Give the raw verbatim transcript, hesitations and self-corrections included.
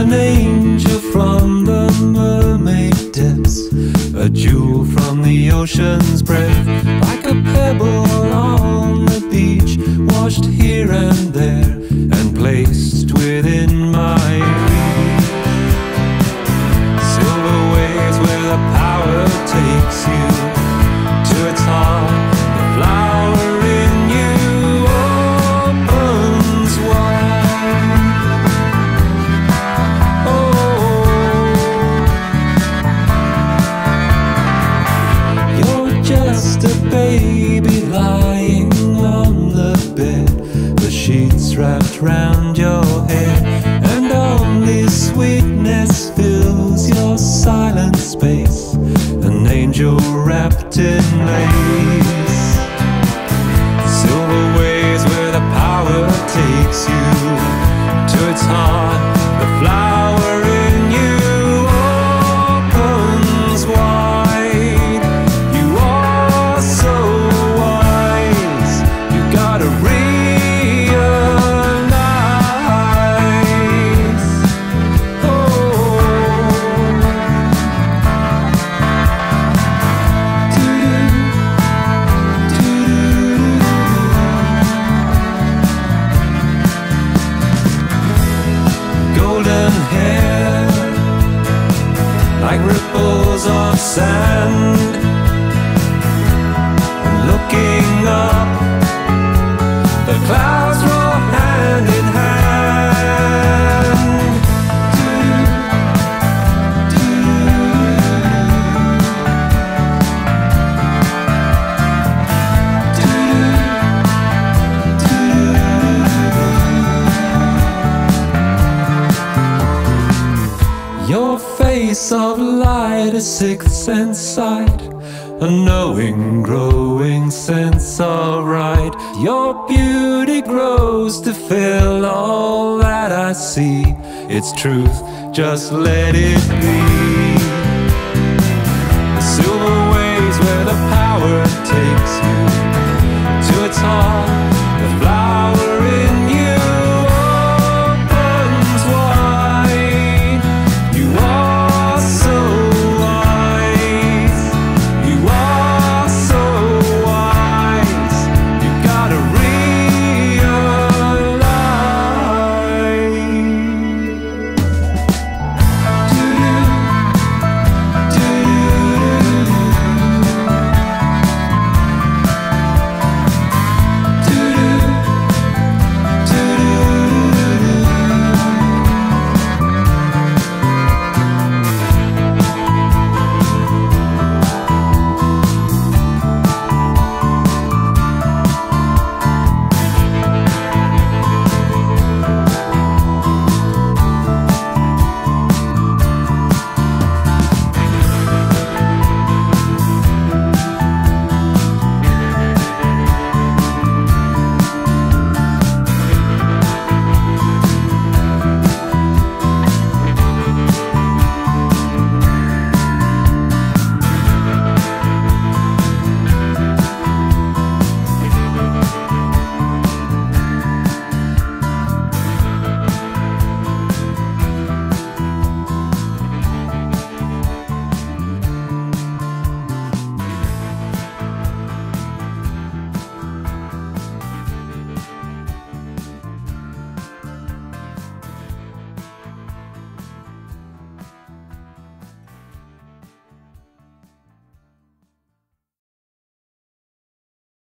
an angel from the mermaid depths, a jewel from the ocean's breath, like a pebble on the beach, washed here and there and placed within my reach. Silver waves where the power takes you to its heart. The flower in you opens wide. Oh, you're just a baby lying on the bed, the sheets wrapped round your head, and only sweetness fills your silent space, an angel wrapped in lace. Silver waves where the power takes you to its heart. The flower in you opens wide. You are so wise, you gotta realize. Golden hair, like ripples of sand, and looking up, the clouds roll hand in hand. Your face of light, a sixth sense sight, a knowing, growing sense of right. Your beauty grows to fill all that I see. It's truth, just let it be.